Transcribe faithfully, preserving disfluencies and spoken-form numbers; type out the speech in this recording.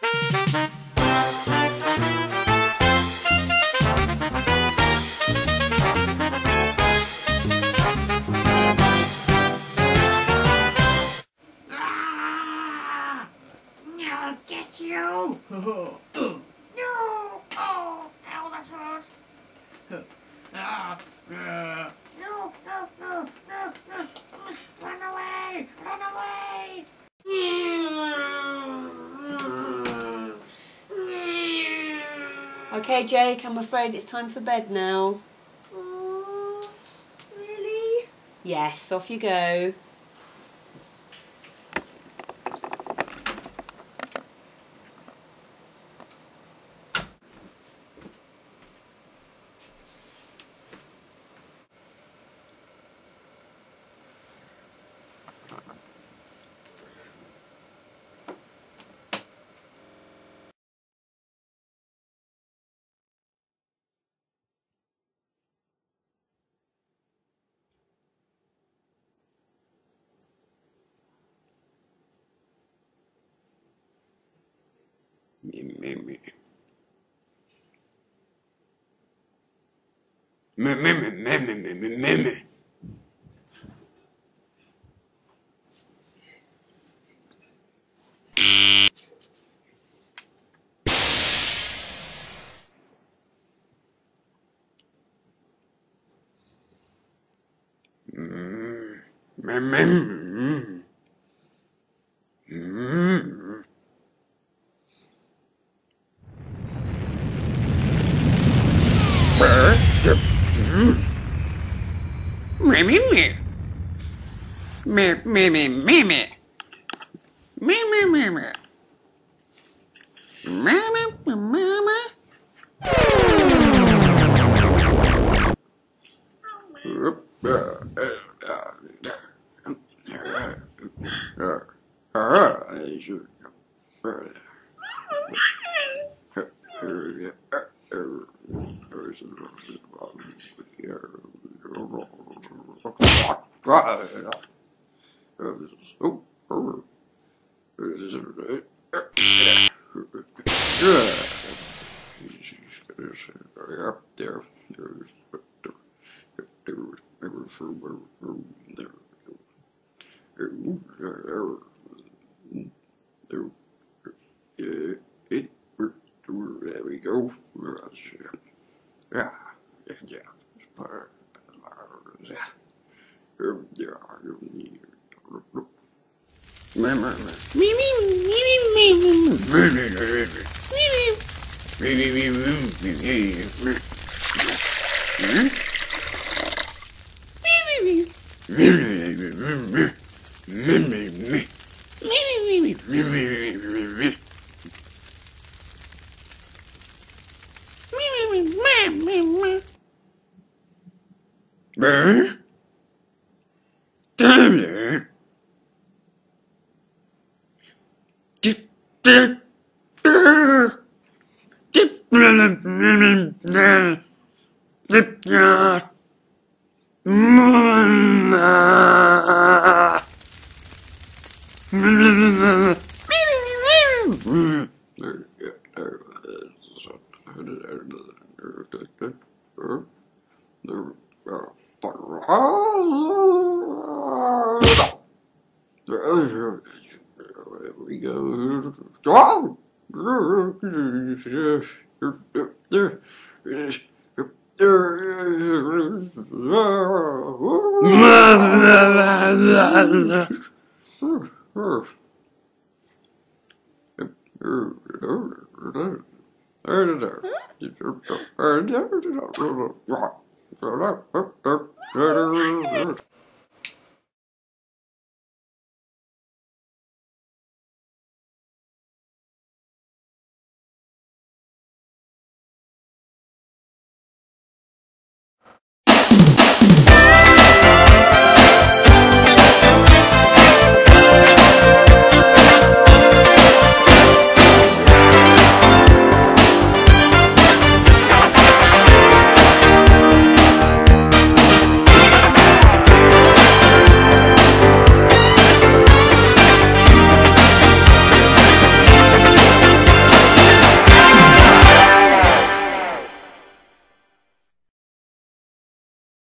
I'll get you! No! Oh! Ow, that hurts! Ah, uh, no, no, no, no, no! Run away! Run away! Okay, Jake, I'm afraid it's time for bed now. Oh, really? Yes, off you go. Me, me, me. Me, me, me, me, me, me, me, me, me. Mm, me, me, mm. Mm. Me, me, me. Me, me, me, me, me. Me, me, me, me. Me, me, me, me, me. There, there we go. Yeah, yeah, There we go.